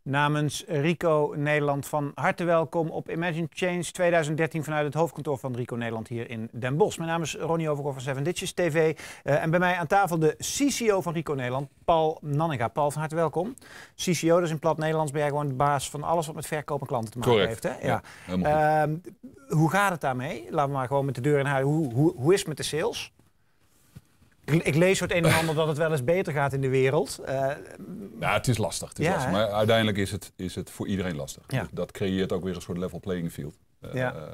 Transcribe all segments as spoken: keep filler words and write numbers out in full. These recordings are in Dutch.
Namens Rico Nederland van harte welkom op Imagine Change twintig dertien vanuit het hoofdkantoor van Rico Nederland hier in Den Bosch. Mijn naam is Ronnie Overgoor van Seven Ditches T V uh, en bij mij aan tafel de C C O van Rico Nederland, Paul Nanninga. Paul, van harte welkom. C C O, dus in plat Nederlands ben jij gewoon de baas van alles wat met verkoop en klanten te maken Correct. heeft. Hè? Ja, ja. Uh, hoe gaat het daarmee? Laten we maar gewoon met de deur in huis. Hoe, hoe, hoe is het met de sales? Ik, ik lees het een en ander dat het wel eens beter gaat in de wereld. Uh, ja, het is lastig. Het is ja, lastig. Maar uiteindelijk is het, is het voor iedereen lastig. Ja. Dus dat creëert ook weer een soort level playing field. Uh, ja. uh,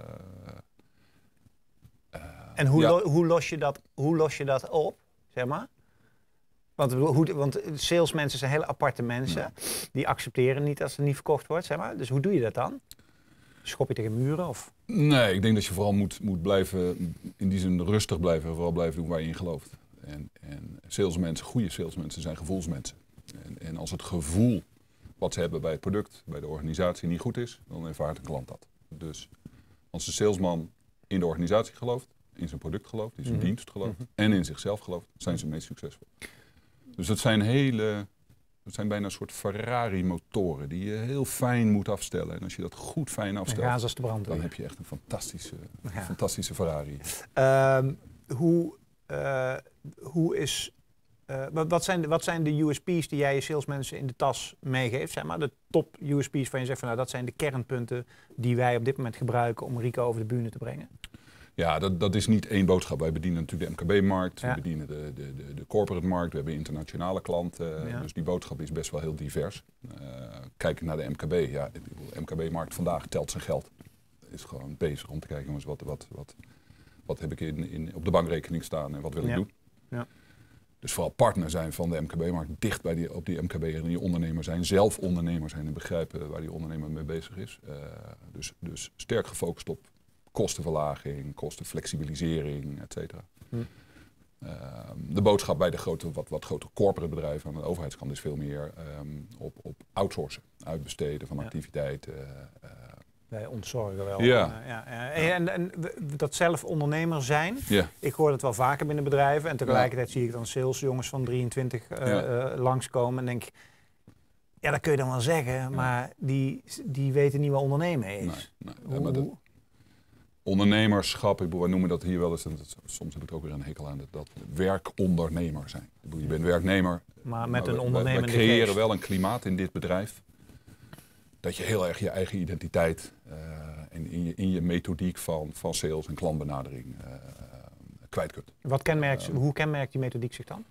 uh, en hoe, ja. lo hoe, los je dat, hoe los je dat op, zeg maar? Want, hoe, want salesmensen zijn hele aparte mensen. Ja. Die accepteren niet als het niet verkocht wordt, zeg maar. Dus hoe doe je dat dan? Schop je tegen muren? Of? Nee, ik denk dat je vooral moet, moet blijven, in die zin rustig blijven. En vooral blijven doen waar je in gelooft. En, en salesmensen, goede salesmensen zijn gevoelsmensen. En, en als het gevoel wat ze hebben bij het product, bij de organisatie niet goed is, dan ervaart een klant dat. Dus als de salesman in de organisatie gelooft, in zijn product gelooft, in zijn mm-hmm. dienst gelooft mm-hmm. en in zichzelf gelooft, zijn ze het meest succesvol. Dus het zijn hele, het zijn bijna een soort Ferrari-motoren die je heel fijn moet afstellen. En als je dat goed fijn afstelt, als de brand dan heb je echt een fantastische, ja. fantastische Ferrari. Um, hoe, uh, hoe is... Uh, wat, zijn de, wat zijn de U S P's die jij je salesmensen in de tas meegeeft? Zeg maar? De top U S P's van je zegt van nou dat zijn de kernpunten die wij op dit moment gebruiken om Rico over de bühne te brengen? Ja, dat, dat is niet één boodschap. Wij bedienen natuurlijk de M K B-markt, ja. we bedienen de, de, de, de corporate-markt, we hebben internationale klanten. Ja. Dus die boodschap is best wel heel divers. Uh, kijken naar de M K B, ja, de M K B-markt vandaag telt zijn geld. Is gewoon bezig om te kijken, jongens, wat, wat, wat, wat heb ik in, in, op de bankrekening staan en wat wil ik ja. doen. Ja. Dus vooral partner zijn van de M K B-markt, dicht bij die, op die M K B en die ondernemer zijn, zelf ondernemer zijn en begrijpen waar die ondernemer mee bezig is. Uh, dus, dus sterk gefocust op kostenverlaging, kostenflexibilisering, et cetera. Hm. Uh, de boodschap bij de grote, wat, wat grotere corporate bedrijven aan de overheidskant is veel meer um, op, op outsourcen, uitbesteden van ja. activiteiten. Uh, Wij ontzorgen wel. Ja. Uh, ja, ja. En, en dat zelf ondernemer zijn, ja. ik hoor dat wel vaker binnen bedrijven en tegelijkertijd ja. zie ik dan salesjongens van drieëntwintig uh, ja. uh, langskomen en denk ja, dat kun je dan wel zeggen, maar ja. die, die weten niet wat ondernemen is. Nee, nee. Hoe, ja, dat, ondernemerschap, wij noemen dat hier wel eens, en dat, soms heb ik er ook weer een hekel aan, dat, dat werkondernemer zijn. Je bent werknemer, maar met maar een ondernemende we creëren geest. wel een klimaat in dit bedrijf dat je heel erg je eigen identiteit uh, en in je, in je methodiek van, van sales en klantbenadering uh, kwijt kunt. Wat kenmerkt, uh, hoe kenmerkt die methodiek zich dan?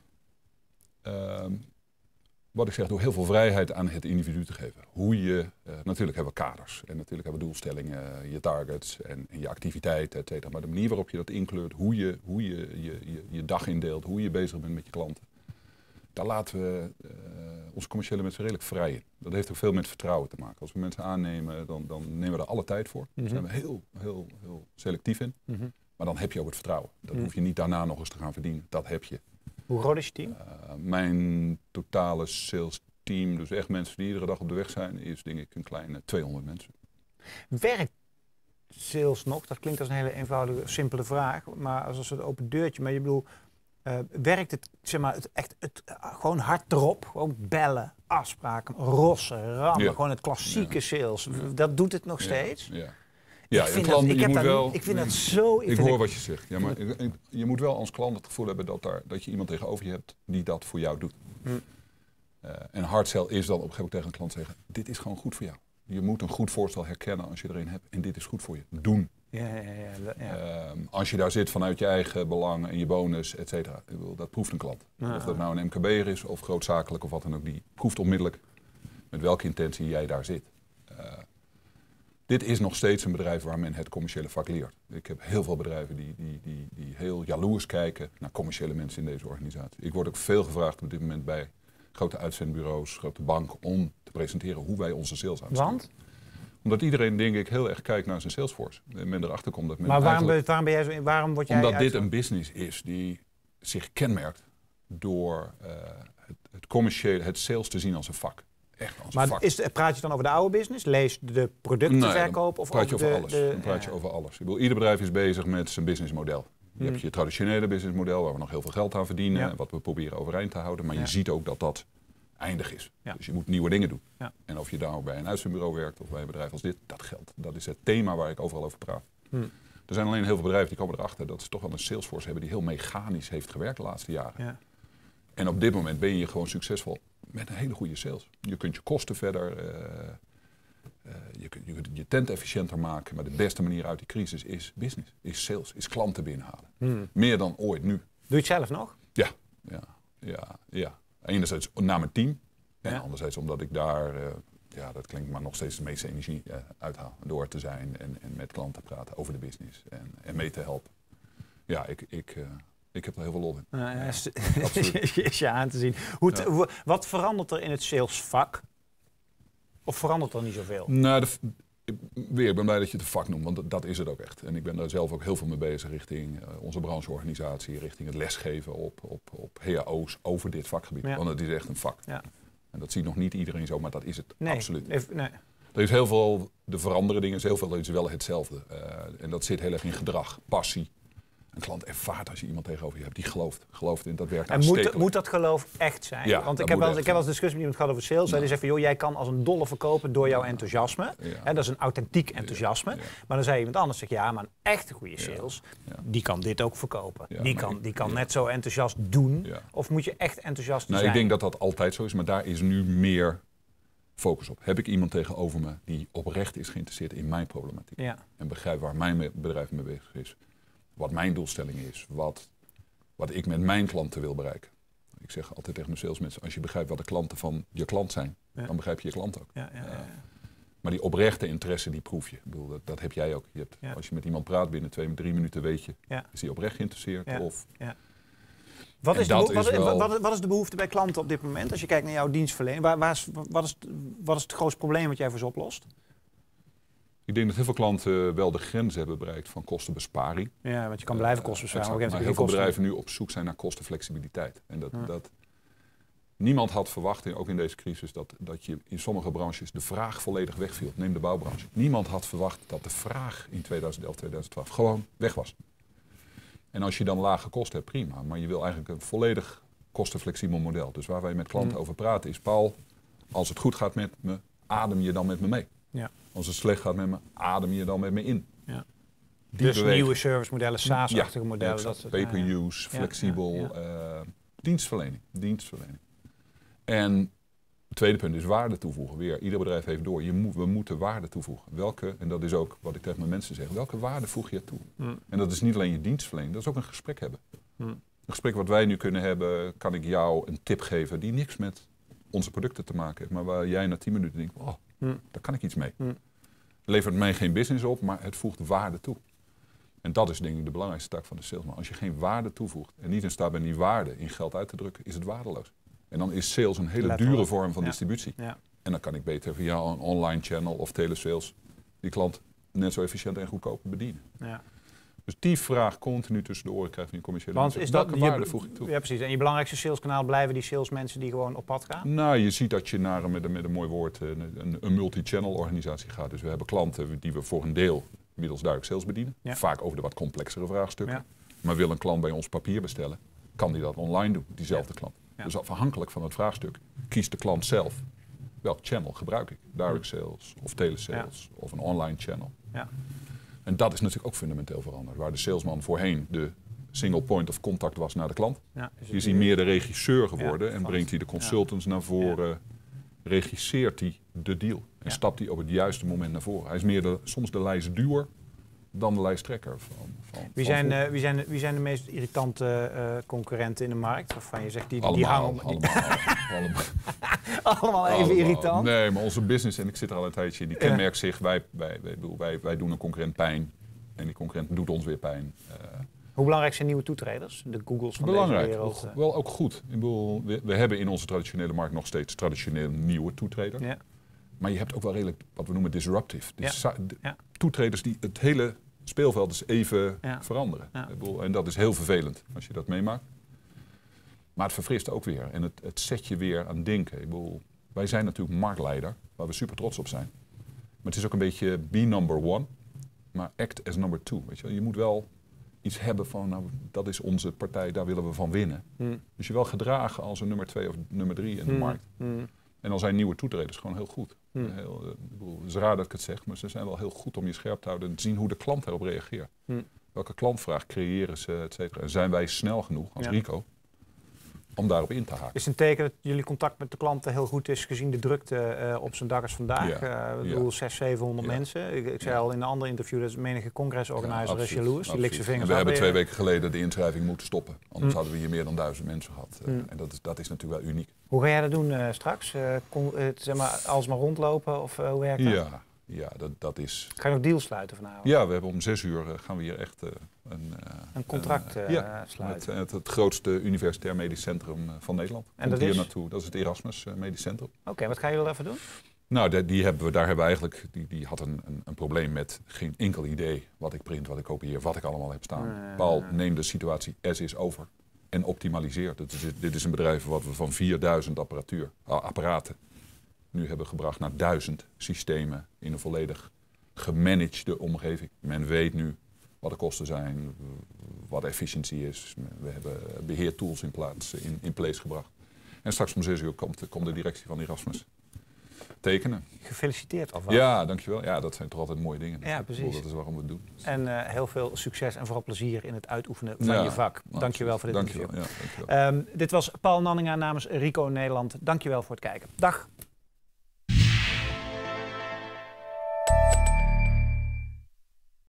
Uh, Wat ik zeg, door heel veel vrijheid aan het individu te geven. Hoe je, uh, natuurlijk hebben we kaders en natuurlijk hebben we doelstellingen, je targets en, en je activiteiten, et cetera. Maar de manier waarop je dat inkleurt, hoe je hoe je, je, je, je dag indeelt, hoe je bezig bent met je klanten. Daar laten we uh, onze commerciële mensen redelijk vrij in. Dat heeft ook veel met vertrouwen te maken. Als we mensen aannemen, dan, dan nemen we er alle tijd voor. Daar Mm-hmm. zijn we heel, heel, heel selectief in. Mm-hmm. Maar dan heb je ook het vertrouwen. Dat mm-hmm. hoef je niet daarna nog eens te gaan verdienen. Dat heb je. Hoe groot is je team? Uh, mijn totale sales team, dus echt mensen die iedere dag op de weg zijn, is denk ik een kleine tweehonderd mensen. Werkt sales nog? Dat klinkt als een hele eenvoudige, simpele vraag, maar als een soort open deurtje. Maar je bedoel, uh, werkt het, zeg maar, het echt het, uh, gewoon hard erop? Gewoon bellen, afspraken, rossen, rammen, ja. gewoon het klassieke ja. sales. Ja. Dat doet het nog ja. steeds? Ja. Ja, ik, vind klant, dat, ik, je moet dat, wel, ik vind dat zo... Ik, ik hoor wat je zegt. Ja, maar je moet wel als klant het gevoel hebben dat, daar, dat je iemand tegenover je hebt die dat voor jou doet. Hm. Uh, en hard sell is dan op een gegeven moment tegen een klant zeggen, dit is gewoon goed voor jou. Je moet een goed voorstel herkennen als je er een hebt en dit is goed voor je. Doen. Ja, ja, ja, ja. Uh, als je daar zit vanuit je eigen belang en je bonus, et cetera. Dat proeft een klant. Ja. Of dat nou een M K B'er is of grootzakelijk of wat dan ook. Die proeft onmiddellijk met welke intentie jij daar zit. Uh, Dit is nog steeds een bedrijf waar men het commerciële vak leert. Ik heb heel veel bedrijven die, die, die, die heel jaloers kijken naar commerciële mensen in deze organisatie. Ik word ook veel gevraagd op dit moment bij grote uitzendbureaus, grote banken, om te presenteren hoe wij onze sales aansturen. Want? Omdat iedereen, denk ik, heel erg kijkt naar zijn Salesforce. En men erachter komt dat men maar waarom, ben, waarom, ben jij zo, waarom word jij... Omdat dit uit... een business is die zich kenmerkt door uh, het, het commerciële, het sales te zien als een vak. Echt als maar een vak. Is, praat je dan over de oude business? Lees de productenverkoop? Nee, of praat je over, over de, alles. de, Dan praat je ja. over alles. Ik bedoel, ieder bedrijf is bezig met zijn businessmodel. Je hmm. hebt je traditionele businessmodel waar we nog heel veel geld aan verdienen. Ja. En wat we proberen overeind te houden. Maar ja. je ziet ook dat dat eindig is. Ja. Dus je moet nieuwe dingen doen. Ja. En of je daar ook bij een uitzendbureau werkt of bij een bedrijf als dit, dat geldt. Dat is het thema waar ik overal over praat. Hm. Er zijn alleen heel veel bedrijven die komen erachter dat ze toch wel een Salesforce hebben die heel mechanisch heeft gewerkt de laatste jaren. Ja. En op dit moment ben je gewoon succesvol met een hele goede sales. Je kunt je kosten verder, uh, uh, je, kunt, je kunt je tent efficiënter maken. Maar de beste manier uit die crisis is business, is sales, is klanten binnenhalen. Hm. Meer dan ooit nu. Doe je het zelf nog? Ja, ja, ja, ja. Enerzijds naar mijn team en Ja. anderzijds omdat ik daar, uh, ja dat klinkt maar nog steeds de meeste energie uh, uithaal. Door te zijn en, en met klanten te praten over de business en, en mee te helpen. Ja, ik, ik, uh, ik heb er heel veel lol in. Nou, ja, Ja, is, absoluut. is je aan te zien. Hoe het- Ja. hoe- wat verandert er in het salesvak? Of verandert er niet zoveel? Nou, de, ik- weer, ik ben blij dat je het een vak noemt, want dat, dat is het ook echt. En ik ben daar zelf ook heel veel mee bezig richting uh, onze brancheorganisatie, richting het lesgeven op, op, op H A O's over dit vakgebied. Ja. Want het is echt een vak. Ja. En dat ziet nog niet iedereen zo, maar dat is het Nee, absoluut. even- nee. Er is heel veel, de veranderen dingen, is heel veel is wel hetzelfde. Uh, en dat zit heel erg in gedrag, passie. Een klant ervaart als je iemand tegenover je hebt die gelooft. Gelooft in dat werkt En moet, aanstekelijk. moet dat geloof echt zijn? Ja, Want dat ik heb, moet wel, echt ik heb wel eens zijn. discussie met iemand gehad over sales. Hij Ja. die zegt van, joh, jij kan als een dolle verkopen door jouw enthousiasme. Ja. Hè, dat is een authentiek enthousiasme. Ja. Maar dan zei iemand anders, zegt, ja, maar een echte goede sales, Ja. die kan dit ook verkopen. Ja, die maar kan, ik- die kan ja. net zo enthousiast doen. Ja. Of moet je echt enthousiast Nou, zijn? ik denk dat dat altijd zo is, maar daar is nu meer focus op. Heb ik iemand tegenover me die oprecht is geïnteresseerd in mijn problematiek? Ja. En begrijpt waar mijn me- bedrijf mee bezig is. Wat mijn doelstelling is. Wat, wat ik met mijn klanten wil bereiken. Ik zeg altijd tegen mijn salesmensen, als je begrijpt wat de klanten van je klant zijn, Ja. dan begrijp je je klant ook. Ja, ja, ja, ja. Maar die oprechte interesse, die proef je. Ik bedoel, dat, dat heb jij ook. Je hebt, Ja. Als je met iemand praat, binnen twee, drie minuten weet je, Ja. is hij oprecht geïnteresseerd? Ja. Of, Wat En is, de dat beho- wat, is wel- wat, wat is de behoefte bij klanten op dit moment? Als je kijkt naar jouw dienstverlening, waar, waar is, wat, is, wat is het grootste probleem wat jij voor ze oplost? ik denk dat heel veel klanten wel de grens hebben bereikt van kostenbesparing. Ja, want je kan blijven kosten besparen. Exact, maar maar op een heel veel gegeven moment bedrijven nu op zoek zijn naar kostenflexibiliteit. En dat, Ja. dat, niemand had verwacht, ook in deze crisis, dat, dat je in sommige branches de vraag volledig wegviel. Neem de bouwbranche. Niemand had verwacht dat de vraag in tweeduizend elf, tweeduizend twaalf gewoon weg was. En als je dan lage kosten hebt, prima. Maar je wil eigenlijk een volledig kostenflexibel model. Dus waar wij met klanten Mm. over praten is, Paul, als het goed gaat met me, adem je dan met me mee. Ja. Als het slecht gaat met me, adem je dan met me in. Ja. Die Dus beweging. nieuwe servicemodellen, SaaS-achtige Ja, modellen. exact. Dat soort- Pay-per-use, ja, flexibel, ja, eh, dienstverlening, dienstverlening. En het tweede punt is waarde toevoegen. Weer, ieder bedrijf heeft door. Je moet, we moeten waarde toevoegen. Welke, en dat is ook wat ik tegen mijn mensen zeg, welke waarde voeg je toe? Mm. En dat is niet alleen je dienstverlening, dat is ook een gesprek hebben. Mm. Een gesprek wat wij nu kunnen hebben, kan ik jou een tip geven die niks met onze producten te maken heeft. Maar waar jij na tien minuten denkt, oh, Mm. daar kan ik iets mee. Mm. Levert mij geen business op, maar het voegt waarde toe. En dat is denk ik de belangrijkste tak van de salesman. Als je geen waarde toevoegt en niet in staat bent die waarde in geld uit te drukken, is het waardeloos. En dan is sales een hele Letterlijk. dure vorm van Ja. distributie. Ja. En dan kan ik beter via een online channel of telesales die klant net zo efficiënt en goedkoop bedienen. Ja. Dus die vraag continu tussen de oren krijgt van je commerciële Want mensen. is dat Welke je- waarde voeg ik toe? Ja, precies. En je belangrijkste saleskanaal blijven die salesmensen die gewoon op pad gaan? Nou, je ziet dat je naar een, met, een, met een mooi woord een, een, een multi-channel organisatie gaat. Dus we hebben klanten die we voor een deel middels duidelijk sales bedienen. Ja. Vaak over de wat complexere vraagstukken. Ja. Maar wil een klant bij ons papier bestellen, kan die dat online doen, diezelfde klant. Ja. Dus afhankelijk van het vraagstuk kiest de klant zelf welk channel gebruik ik. Direct sales of telesales of een online channel. Ja. En dat is natuurlijk ook fundamenteel veranderd. Waar de salesman voorheen de single point of contact was naar de klant. Ja, is Je het ziet nu- meer de regisseur geworden Ja, en van- brengt hij de consultants naar voren, regisseert hij de deal en Ja. stapt hij op het juiste moment naar voren. Hij is meer de, soms de lijstduwer dan de lijsttrekker. Van, van, Wie van zijn, voor- eh, wie, zijn, wie zijn de meest irritante eh, concurrenten in de markt? Waarvan je zegt, die, die allemaal, hangen op... die- allemaal, allemaal, allemaal even allemaal. irritant. Nee, maar onze business, en ik zit er al een tijdje in, die Ja. kenmerkt zich. Wij, wij, wij, wij, wij doen een concurrent pijn en die concurrent doet ons weer pijn. Uh, Hoe belangrijk zijn nieuwe toetreders? De Googles van Belangrijk, deze wereld. eh. wel ook goed. Ik bedoel, we, we hebben in onze traditionele markt nog steeds traditioneel nieuwe toetreders. Ja. Maar je hebt ook wel redelijk wat we noemen disruptive. Dus Ja. sa- de- Ja. toetreders die het hele speelveld dus even Ja. veranderen. Ja. Ik bedoel, en dat is heel vervelend als je dat meemaakt. Maar het verfrist ook weer en het, het zet je weer aan denken. Ik bedoel, wij zijn natuurlijk marktleider, waar we super trots op zijn. Maar het is ook een beetje be number one, maar act as number two. Weet je wel? Je moet wel iets hebben van, nou, dat is onze partij, daar willen we van winnen. Mm. Dus je wel gedragen als een nummer twee of nummer drie in de mm. markt. Mm. En dan zijn nieuwe toetreders gewoon heel goed. Mm. Heel, uh, ik bedoel, het is raar dat ik het zeg, maar ze zijn wel heel goed om je scherp te houden en te zien hoe de klant erop reageert. Mm. Welke klantvraag creëren ze, et cetera. En zijn wij snel genoeg als ja. Rico om daarop in te haken. Is een teken dat jullie contact met de klanten heel goed is, gezien de drukte uh, op zo'n dag als vandaag? Ja. Uh, ik bedoel, ja. zes, zevenhonderd ja. mensen. Ik, ik zei ja. al in een ander interview, dat menige congresorganizer ja, is jaloers. Die likt zijn vingers We hebben twee weken geleden de inschrijving moeten stoppen. Anders mm. hadden we hier meer dan duizend mensen gehad. Uh, mm. En dat is, dat is natuurlijk wel uniek. Hoe ga jij dat doen uh, straks? Uh, kon, uh, zeg maar, alsmaar rondlopen of uh, hoe werkt dat? Ja. Ja, dat, dat is... Ga je nog deals sluiten vanavond? Ja, we hebben om zes uur uh, gaan we hier echt uh, een... Uh, een contract uh, ja, sluiten? Met, uh, het, het grootste universitair medisch centrum uh, van Nederland. En dat hier is? naartoe. Dat is het Erasmus uh, Medisch Centrum. Oké, okay, wat gaan jullie even doen? Nou, de, die hebben we, daar hebben we eigenlijk... Die, die had een, een, een probleem met geen enkel idee wat ik print, wat ik kopieer, wat ik allemaal heb staan. Uh, Paul, neem de situatie as is over en optimaliseer. Dit is, dit is een bedrijf wat we van vierduizend apparatuur, uh, apparaten nu hebben gebracht naar duizend systemen in een volledig gemanagede omgeving. Men weet nu wat de kosten zijn, wat efficiëntie is. We hebben beheertools in plaats, in, in place gebracht. En straks om zes uur komt, komt de directie van Erasmus tekenen. Gefeliciteerd alvast. Ja, dankjewel. Ja, dat zijn toch altijd mooie dingen. Ja, precies. Dat is waarom we het doen. En uh, heel veel succes en vooral plezier in het uitoefenen van ja, je vak. Dankjewel voor dit dankjewel, interview. Ja, dankjewel. Um, dit was Paul Nanninga namens Rico Nederland. Dankjewel voor het kijken. Dag.